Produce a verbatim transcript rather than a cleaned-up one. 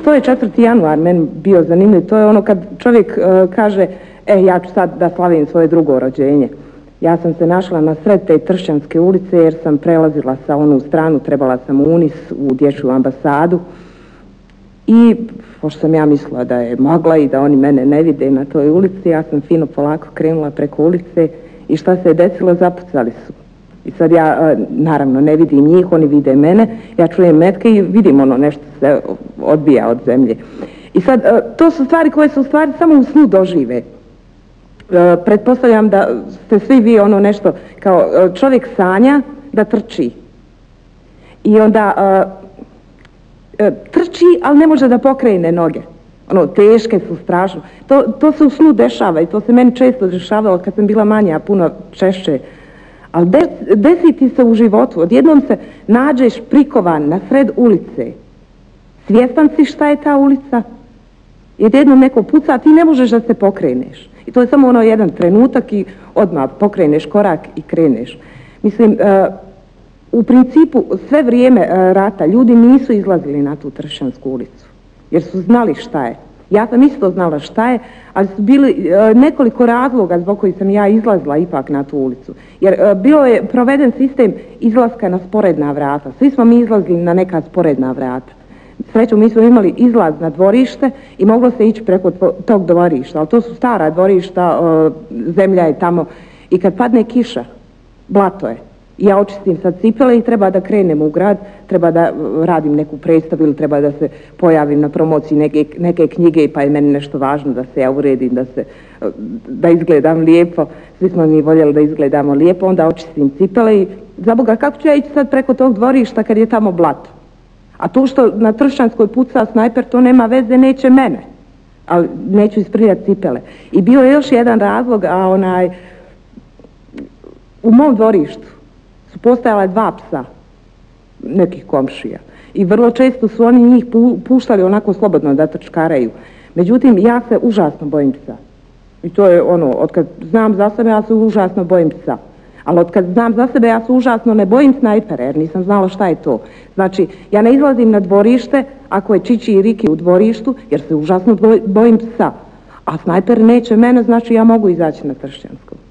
to je četvrti januar meni bio zanimljiv. To je ono kad čovjek uh, kaže, e, ja ću sad da slavim svoje drugo rođenje. Ja sam se našla na sred te Tršćanske ulice jer sam prelazila sa onu stranu, trebala sam u Unis, u dječju ambasadu. I, pošto sam ja mislila da je mogla i da oni mene ne vide na toj ulici, ja sam fino polako krenula preko ulice i šta se je desilo, zapucali su. I sad ja, naravno, ne vidim njih, oni vide mene, ja čujem metke i vidim ono nešto se odbija od zemlje. I sad, to su stvari koje se u stvari samo u snu dožive. Pretpostavljam da ste svi vi ono nešto, kao čovjek sanja da trči. I onda trči, ali ne može da pokrene noge. Ono, teške su, strašno. To, to se u snu dešava i to se meni često dešavalo kad sam bila manja, puno češće. Ali des, desi ti se u životu, odjednom se nađeš prikovan na sred ulice. Svjestan si šta je ta ulica? Odjednom neko puca, ti ne možeš da se pokreneš. I to je samo ono jedan trenutak i odmah pokreneš korak i kreneš. Mislim, uh, u principu sve vrijeme uh, rata ljudi nisu izlazili na tu Tršćansku ulicu, jer su znali šta je. Ja sam isto znala šta je, ali su bili uh, nekoliko razloga zbog kojih sam ja izlazila ipak na tu ulicu. Jer uh, bio je proveden sistem izlaska na sporedna vrata. Svi smo mi izlazili na neka sporedna vrata. Srećom, mi smo imali izlaz na dvorište i moglo se ići preko tog dvorišta, ali to su stara dvorišta, uh, zemlja je tamo i kad padne kiša, blato je. Ja očistim sad cipele i treba da krenem u grad, treba da radim neku predstavu ili treba da se pojavim na promociji neke, neke knjige pa je meni nešto važno da se ja uredim, da, se, da izgledam lijepo. Svi smo mi voljeli da izgledamo lijepo, onda očistim cipele i za Boga, kako ću ja ići sad preko tog dvorišta kad je tamo blato? A to što na Tršćanskoj puca snajper, to nema veze, neće mene. Ali neću isprljati cipele. I bio je još jedan razlog, a onaj, u mom dvorištu su postajala dva psa, nekih komšija. I vrlo često su oni njih pu, puštali onako slobodno da trčkaraju. Međutim, ja se užasno bojim psa. I to je ono, otkad znam za sebe, ja se užasno bojim psa. Ali otkad znam za sebe, ja se užasno ne bojim snajpera, jer nisam znala šta je to. Znači, ja ne izlazim na dvorište ako je Čiči i Riki u dvorištu, jer se užasno bojim psa. A snajper neće mene, znači ja mogu izaći na Tršćansku.